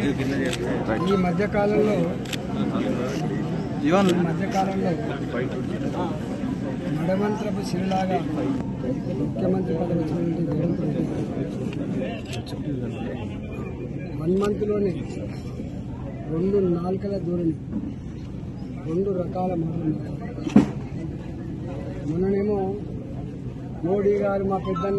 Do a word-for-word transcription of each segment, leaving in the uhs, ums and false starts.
ఈ మధ్యకాలంలో ఈ మధ్యకాలంలో మడమంత్రపు సిరిలాగా ముఖ్యమంత్రి పదవి వచ్చినటువంటి రేవంత్ రెడ్డి వన్ మంత్లోనే రెండు నాలుకల ధోరణి రెండు రకాల మాటలు. మొన్ననేమో మోడీ గారు మా పెద్దన్న,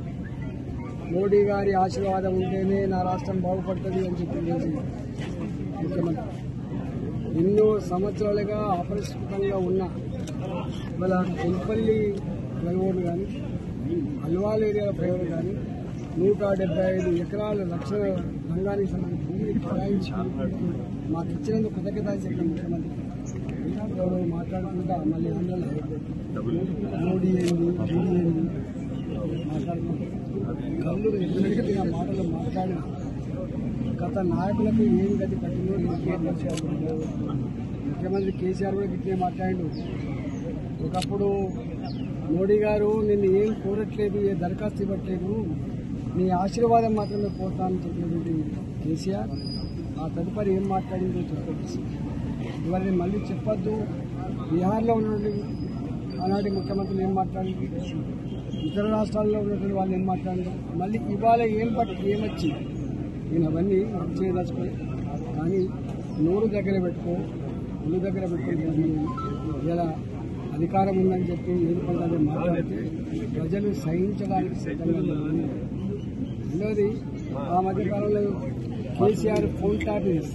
మోడీ గారి ఆశీర్వాదం ఉంటేనే నా రాష్ట్రం బాగుపడుతుంది అని చెప్పి ముఖ్యమంత్రి ఎన్నో సంవత్సరాలుగా అపరిష్కృతంగా ఉన్న ఇవాళ కొల్పల్లి ఫ్లైఓవర్ కానీ అల్వాల్ ఏరియాల ఫ్లైఓవర్ కానీ నూట డెబ్బై ఐదు ఎకరాల లక్షల రంగానికి సంబంధించి భూమిని కేటాయించి మాకు ఇచ్చినందుకు కృతజ్ఞత చెప్పిన ముఖ్యమంత్రి ఎవరు మాట్లాడుకుంటా మళ్ళీ ఆంధ్రలో మోడీ ఏంది మోడీ ఏంది మాట్లాడుకుంటా కళ్ళు ఎదురుగా ఆ మాటలు మాట్లాడిన గత నాయకులకు ఏం గతి పట్టిందో ముఖ్యమంత్రి కేసీఆర్ కూడా గిట్లే మాట్లాడిండు. ఒకప్పుడు మోడీ గారు నిన్ను ఏం కోరట్లేదు, ఏ దరఖాస్తు ఇవ్వట్లేదు, నీ ఆశీర్వాదం మాత్రమే కోరుతానని చెప్పినటువంటి కేసీఆర్ ఆ తదుపరి ఏం మాట్లాడిందో చెప్పొచ్చు. ఇవాళ నేను మళ్ళీ చెప్పొద్దు. బీహార్లో ఉన్నటువంటి ఆనాటి ముఖ్యమంత్రులు ఏం మాట్లాడింది, ఇతర రాష్ట్రాల్లో ఉన్నటువంటి వాళ్ళు ఏం మాట్లాడారు, మళ్ళీ ఇవాళ ఏం పట్టి ఏమొచ్చి నేను అవన్నీ చేయదలుచుకోలే. కానీ నోరు దగ్గర పెట్టుకో, ఒళ్ళు దగ్గర పెట్టుకుని ఇలా అధికారం ఉందని చెప్పి ఏది పడాలని మాట్లాడితే ప్రజలు సహించడానికి సిద్ధంగా ఉన్నారు. రెండవది ఆ మధ్యకాలంలో కేసీఆర్ ఫోన్ ట్యాపింగ్,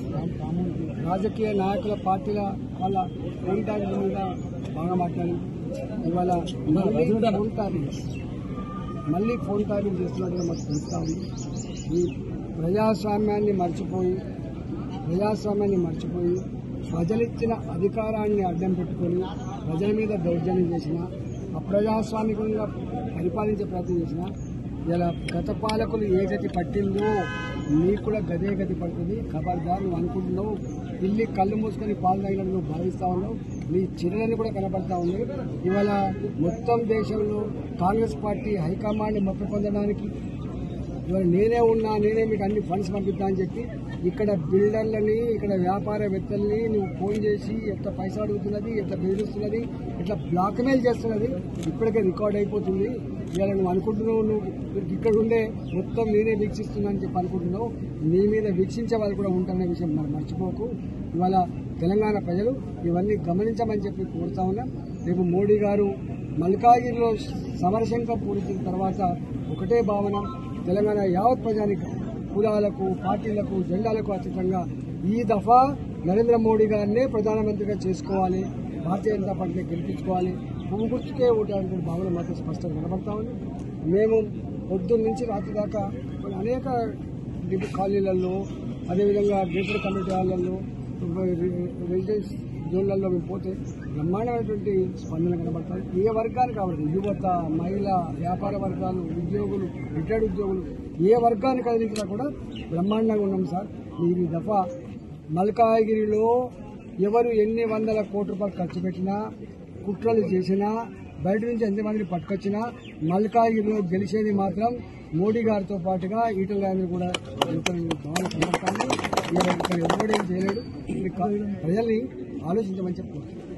రాజకీయ నాయకుల పార్టీల వాళ్ళ ఫోన్ ట్యాపింగ్ మీద బాగా మాట్లాడింది. ఇవాళ మళ్ళీ ఫోన్ ట్యాపింగ్ మళ్ళీ ఫోన్ ట్యాపింగ్ చేస్తున్నట్టుగా మాకు తెలుస్తా ఉంది. ఈ ప్రజాస్వామ్యాన్ని మర్చిపోయి ప్రజాస్వామ్యాన్ని మర్చిపోయి ప్రజలిచ్చిన అధికారాన్ని అడ్డం పెట్టుకొని ప్రజల మీద దౌర్జన్యం చేసిన, అప్రజాస్వామికంగా పరిపాలించే ప్రయత్నం చేసిన ఇలా గత పాలకులు ఏ గతి పట్టిందో నీకు కూడా గదే గతి పడుతుంది. ఖబర్దార్ నువ్వు అనుకుంటున్నావు, పిల్లి కళ్ళు మూసుకొని పాలు తాగినట్టు నువ్వు భావిస్తా ఉన్నావు, నీ చిరులని కూడా కనపడతా ఉంది. ఇవాళ మొత్తం దేశంలో కాంగ్రెస్ పార్టీ హైకమాండ్ మొక్క పొందడానికి ఇవాళ నేనే ఉన్నా, నేనే మీకు అన్ని ఫండ్స్ పంపిస్తా అని చెప్పి ఇక్కడ బిల్డర్లని, ఇక్కడ వ్యాపారవేత్తల్ని నువ్వు ఫోన్ చేసి ఎట్లా పైసలు అడుగుతున్నది, ఎట్లా బెదిరిస్తున్నది, ఎట్లా బ్లాక్మెయిల్ చేస్తున్నది ఇప్పటికే రికార్డ్ అయిపోతుంది. ఇవాళ నువ్వు అనుకుంటున్నావు నువ్వు ఇక్కడ ఉండే మొత్తం నేనే వీక్షిస్తున్నా అని చెప్పి అనుకుంటున్నావు, నీ మీద వీక్షించే వాళ్ళు కూడా ఉంటారనే విషయం మనం మర్చిపోకు. ఇవాళ తెలంగాణ ప్రజలు ఇవన్నీ గమనించమని చెప్పి కోరుతా ఉన్నా. రేపు మోడీ గారు మల్కాగిరిలో సమరశంఖం పూరించిన తర్వాత ఒకటే భావన, తెలంగాణ యావత్ ప్రజానికి కులాలకు, పార్టీలకు, జెండాలకు అతీతంగా ఈ దఫా నరేంద్ర మోడీ గారినే ప్రధానమంత్రిగా చేసుకోవాలి, భారతీయ జనతా పార్టీని గెలిపించుకోవాలి, పువ్వు గుర్తుకే ఓటాలనే భావన మాత్రం స్పష్టంగా కనబడతా ఉంది. మేము పొద్దున్న నుంచి రాత్రి దాకా అనేక డిబి కాలనీలలో, అదేవిధంగా గేటెడ్ కమ్యూనిటీ హాళ్లలో, రెసిడెన్స్ జోన్లలో మేము పోతే బ్రహ్మాండమైనటువంటి స్పందన కనబడతాయి. ఏ వర్గానికి కావాలి, యువత, మహిళ, వ్యాపార వర్గాలు, ఉద్యోగులు, రిటైర్డ్ ఉద్యోగులు, ఏ వర్గాన్ని కదిలించినా కూడా బ్రహ్మాండంగా ఉన్నాం సార్. మీరు ఈ దఫా మల్కాగిరిలో ఎవరు ఎన్ని వందల కోట్ల రూపాయలు ఖర్చు పెట్టినా, కుట్రలు చేసినా, బయట నుంచి ఎంతమందిని పట్టుకొచ్చినా మల్కాగిరిలో గెలిచేది మాత్రం మోడీ గారితో పాటుగా ఈటల రాజేంద్ర కూడా భావన కనబడతాను. ఇక్కడ ఎవడేం చేయలేడు. ప్రజల్ని ఆలోచించమని చెప్పుకోవచ్చు.